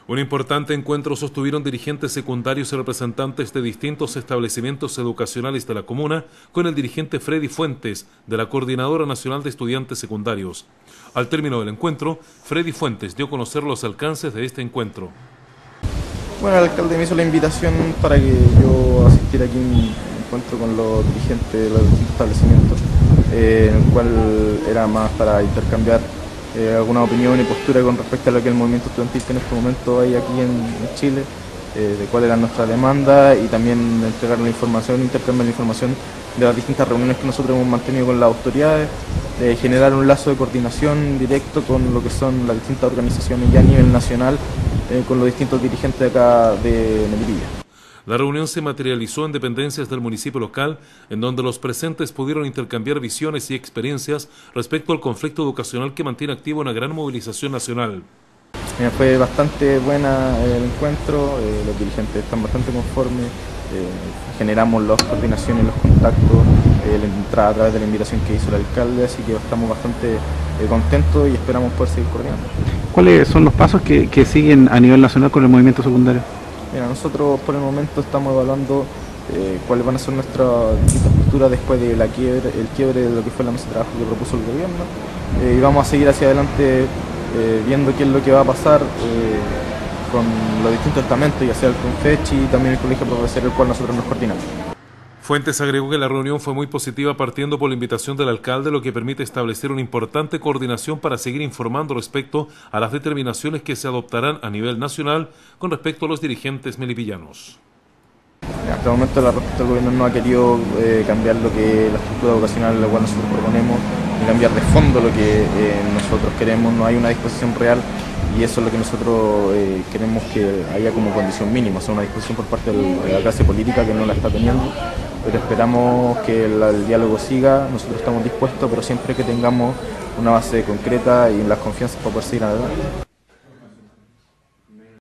Un importante encuentro sostuvieron dirigentes secundarios y representantes de distintos establecimientos educacionales de la comuna con el dirigente Freddy Fuentes, de la Coordinadora Nacional de Estudiantes Secundarios. Al término del encuentro, Freddy Fuentes dio a conocer los alcances de este encuentro. Bueno, el alcalde me hizo la invitación para que yo asistiera aquí a un encuentro con los dirigentes de los distintos establecimientos, en el cual era más para intercambiar alguna opinión y postura con respecto a lo que el movimiento estudiantil que en este momento hay aquí en Chile, de cuál era nuestra demanda y también entregar la información, intercambiar la información de las distintas reuniones que nosotros hemos mantenido con las autoridades, generar un lazo de coordinación directo con lo que son las distintas organizaciones ya a nivel nacional, con los distintos dirigentes de acá de Melipilla. La reunión se materializó en dependencias del municipio local, en donde los presentes pudieron intercambiar visiones y experiencias respecto al conflicto educacional que mantiene activa una gran movilización nacional. Fue bastante buena el encuentro, los dirigentes están bastante conformes, generamos las coordinaciones y los contactos, la entrada a través de la invitación que hizo el alcalde, así que estamos bastante contentos y esperamos poder seguir coordinando. ¿Cuáles son los pasos que siguen a nivel nacional con el movimiento secundario? Mira, nosotros por el momento estamos evaluando cuáles van a ser nuestras distintas posturas después de el quiebre de lo que fue la mesa de trabajo que propuso el gobierno, y vamos a seguir hacia adelante viendo qué es lo que va a pasar con los distintos estamentos, ya sea el CONFECHI y también el Colegio Profesional, el cual nosotros nos coordinamos. Fuentes agregó que la reunión fue muy positiva partiendo por la invitación del alcalde, lo que permite establecer una importante coordinación para seguir informando respecto a las determinaciones que se adoptarán a nivel nacional con respecto a los dirigentes melipillanos. Hasta el momento la respuesta del gobierno no ha querido cambiar lo que la estructura educacional la cual nosotros proponemos, ni cambiar de fondo lo que nosotros queremos, no hay una disposición real y eso es lo que nosotros queremos que haya como condición mínima, o sea, una disposición por parte de la clase política que no la está teniendo, pero esperamos que el diálogo siga, nosotros estamos dispuestos, pero siempre que tengamos una base concreta y las confianzas para poder seguir adelante.